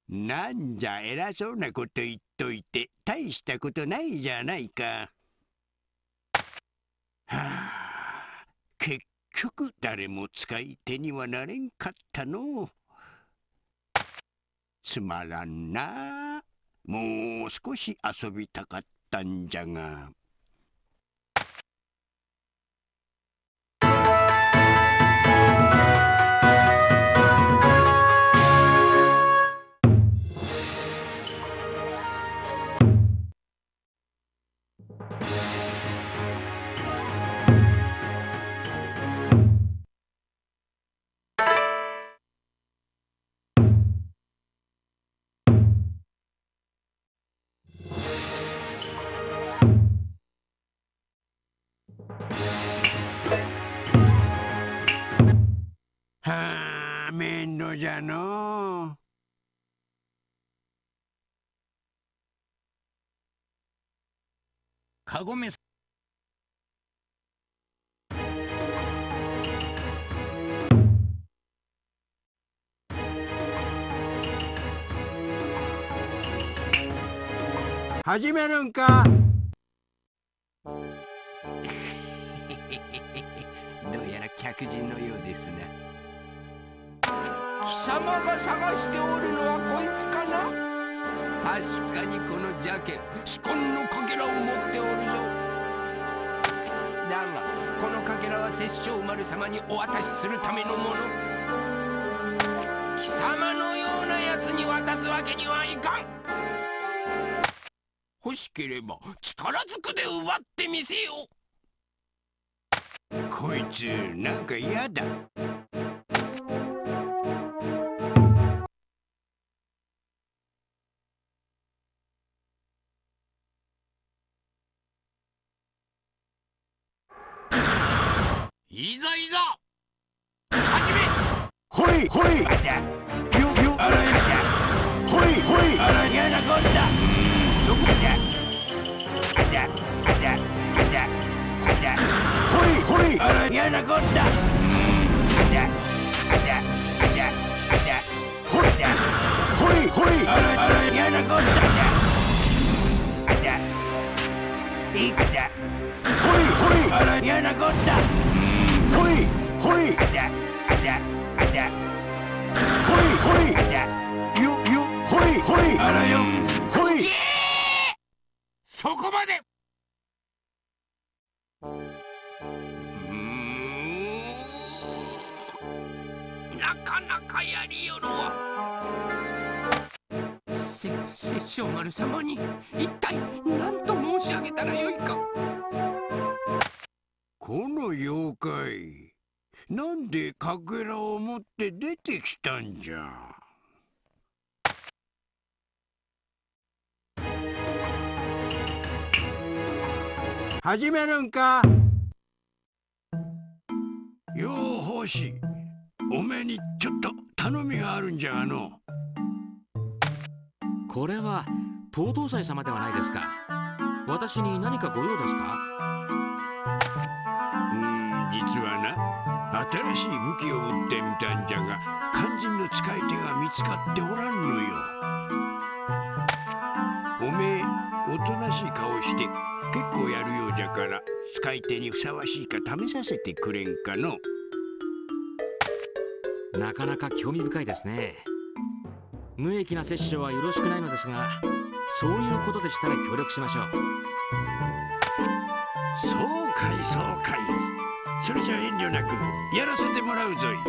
なんじゃ偉そうなこと言っといて大したことないじゃないか。はあ、結局誰も使い手にはなれんかったの。つまらんな。もう少し遊びたかったんじゃが。はあ、面倒じゃのう。 カゴメ始めるんか。 どうやら客人のようですな。貴様が探しておるのはこいつかな。確かにこの邪剣至根のかけらを持っておるぞ。だがこのかけらは殺生丸様にお渡しするためのもの。貴様のようなやつに渡すわけにはいかん。欲しければ力ずくで奪ってみせよう。 こいつなんか嫌だ。 いざいざ始め。 ほいほいあじゃぴょぴょあらやじゃほいほいあらやなこんだどこじゃあじゃあじゃあじゃあじゃほいほいあらやなこんだあじゃあじゃあじゃあじゃほいじゃほいほいあらやなこんだあじゃいいかじゃほいほいあらやなこんだほいほいあじゃあじゃあじゃほいほいあじゃよよほいほいあらよほいそこまで。なかなかやりよるわ。殺生丸様に一体何と申し上げたらよいか。 この妖怪なんでかけらを持って出てきたんじゃ。始めるんか。よう奉仕、おめえにちょっと頼みがあるんじゃがの。 これは東東斎様ではないですか。私に何かご用ですか。 実はな、新しい武器を持ってみたんじゃが肝心の使い手が見つかっておらんのよ。おめえおとなしい顔して結構やるようじゃから使い手にふさわしいか試させてくれんかの。 なかなか興味深いですね。無益な殺生はよろしくないのですが、そういうことでしたら協力しましょう。 そうかいそうかい。それじゃ遠慮なくやらせてもらうぞい。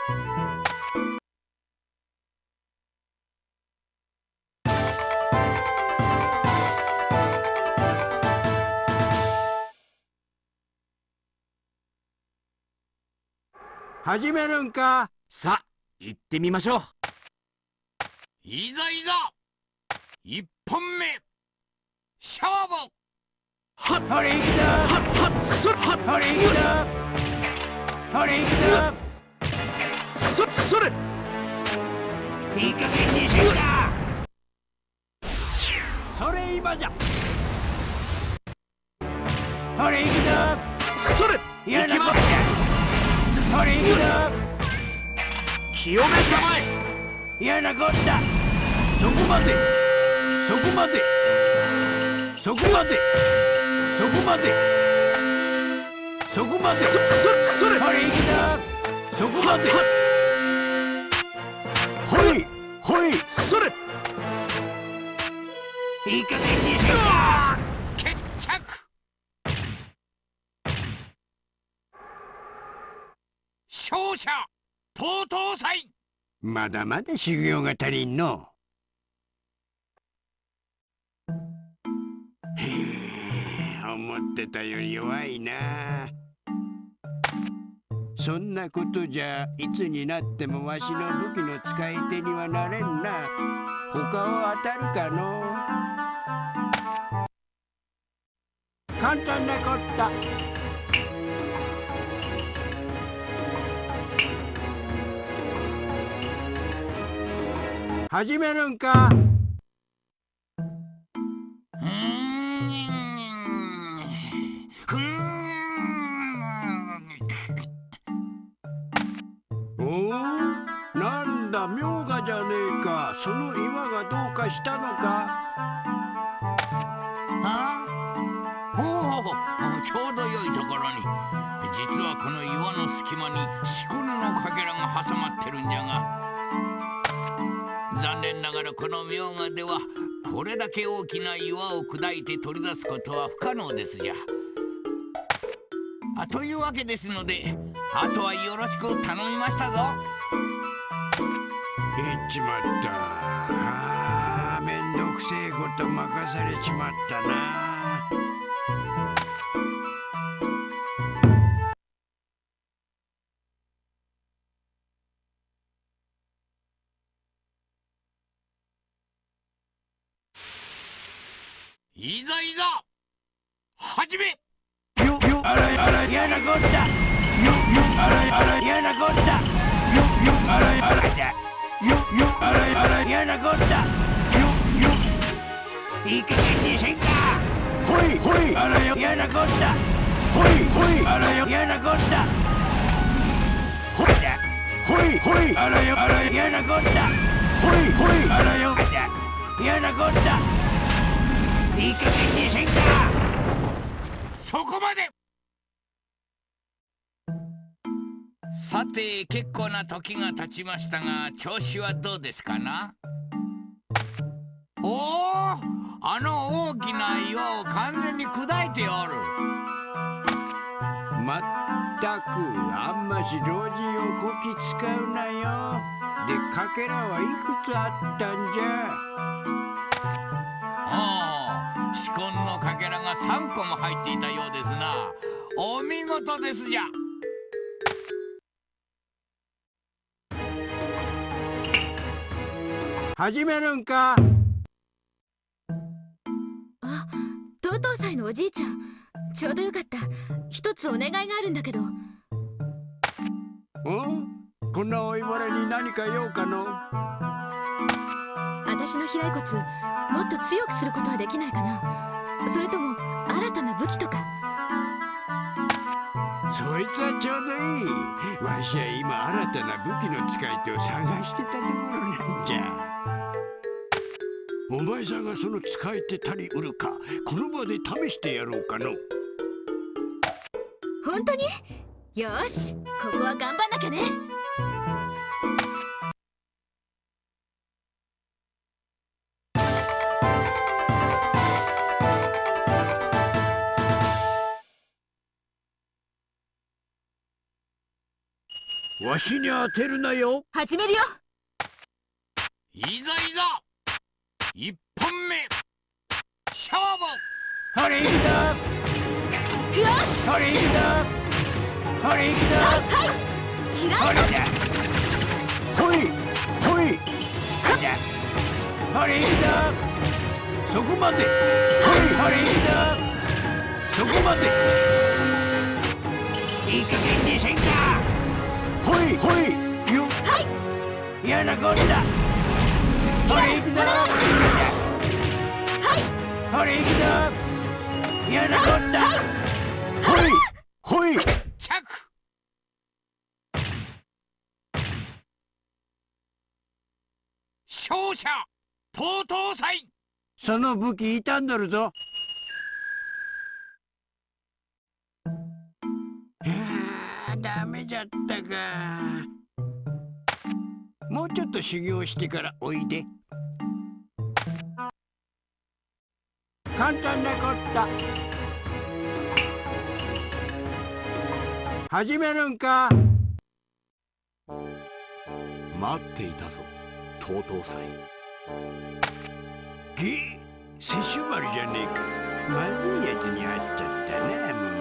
始めるんか。 さあ行ってみましょう。 いざいざ一本目勝負。 はっはれいきだはっはっそっはっはれいきだはれいきだそれいい加減にしろだ。それ今じゃはれいきだそれやらなこっちゃはれいきだ清めたまえ。 やなこったそこまでそこまでそこまでそこまでそこまでそれほれいきだそこまでほいほいそれいい加減にしろ決着勝者東東祭まだまだ修行が足りんのへえ思ってたより弱いなそんなことじゃいつになってもわしの武器の使い手にはなれんな他を当たるかの簡単なこった始めるんかおおなんだ明賀じゃねえかその岩がどうかしたのかちょうど良いところに実はこの岩の隙間に四股のかけらが挟まってるんじゃが残念ながらこの明賀ではこれだけ大きな岩を砕いて取り出すことは不可能ですじゃというわけですのであとはよろしく頼みましたぞ言っちまっためんどくせえこと任されちまったないざいざ始めよよあらあら嫌なこったよよあらあら嫌なこったよよあらあらだよよあらあら嫌なこったよよいい加減にせんかほいほいあらよ嫌なこったほいほいあらよ嫌なこったほいだほいほいあらよあら嫌なこったほいほいあらよだ嫌なこったいい加減にせんかそこまでさて結構な時が経ちましたが調子はどうですかなおおあの大きな岩を完全に砕いておるまったくあんまし老人をこき使うなよでかけらはいくつあったんじゃ四根のかけらが3個も入っていたようですなお見事ですじゃ始めるんか東東祭のおじいちゃんちょうどよかった一つお願いがあるんだけどこんな老いぼれに何か用かの私の飛来骨もっと強くすることはできないかなそれとも新たな武器とかそいつはちょうどいいわしは今新たな武器の使い手を探してたところなんじゃお前さんがその使い手足りうるかこの場で試してやろうかの本当によしここは頑張んなきゃねわしに当てるなよ始めるよいざいざ一本目勝負ほれいくぞいくよほれいくぞほれいくぞはいほれじゃほいほいはじゃほれいくぞそこまでほいほれいくぞそこまでいい加減にせんかほいほいよはい嫌なこったほれいくぞはいほれいくぞ嫌なこったほいほい着勝者東東祭。 その武器傷んどるぞ。ダメじゃったか。もうちょっと修行してからおいで。簡単なこった。始めるんか。 待っていたぞ、東東祭。 摂取丸じゃねえか。まずいやつに会っちゃったな、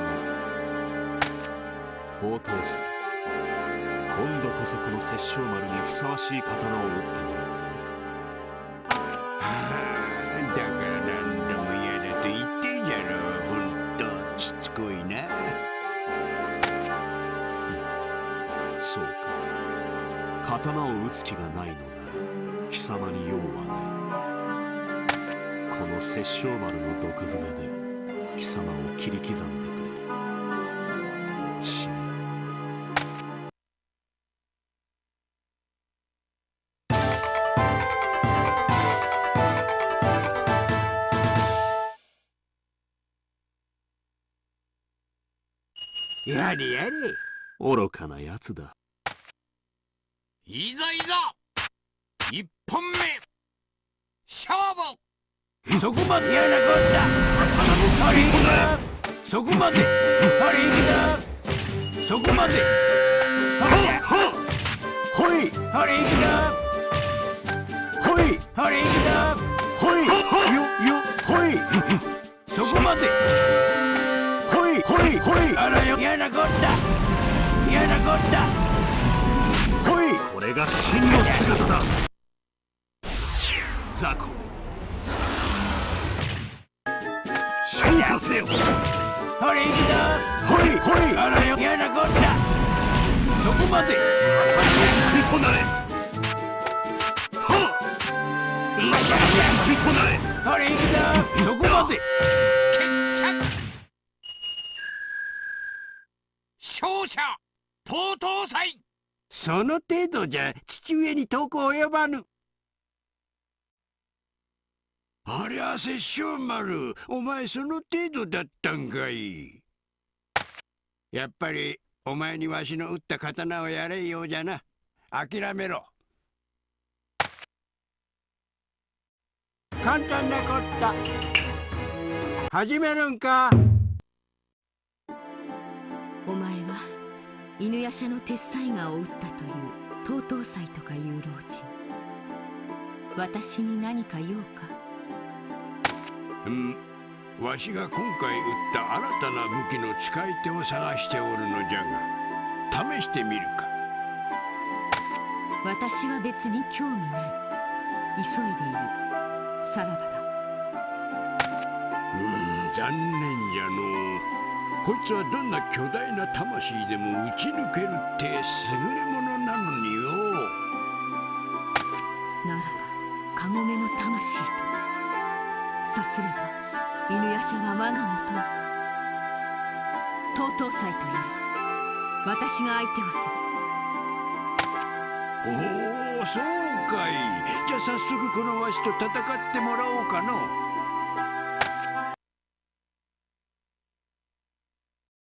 もう。 東東祭、今度こそこの殺生丸にふさわしい刀を打ってもらうぞ。 だから何度も嫌だと言ってるじゃろ。ほんとしつこいな。 そうか、刀を打つ気がないのだ。貴様に用はない。この殺生丸の毒爪で貴様を切り刻んでくれる。死ね。 やれやれ。 愚かなやつだ。 いざいざ。一本目。勝負。 そこまでやなこった。あれいくだ。そこまで。あれいくだ。そこまで。ほい。あれいくだ。ほい。あれいくだ。ほい。ほい。そこまで。ほい。あらよ。やなこった。やなこった。ほい。 これが真の姿だ。雑魚。進化せよ。 ほれいくぞ。ほい。あらよ。やなこった。そこまで。 吸い込んだれ。はあ。吸い込んだれ。 ほれいくぞ。そこまで。 決着。勝者東東祭。 その程度じゃ父上に遠く及ばぬ。ありゃ殺生丸、お前その程度だったんかい。やっぱりお前にわしの打った刀をやれようじゃな。諦めろ。簡単なこった。始めるんか。 お前は犬夜叉の鉄砕牙を打ったという東東斎とかいう老人。私に何か用か。 わしが今回打った新たな武器の使い手を探しておるのじゃが、試してみるか。 私は別に興味ない。急いでいる。さらばだ。 残念じゃのう。こいつはどんな巨大な魂でも打ち抜けるって優れものなのによ。 ならばカモメの魂とて。さすれば犬夜叉は我がもと東東斎とやら私が相手をする。おお、そうかい。じゃあ早速このわしと戦ってもらおうかの。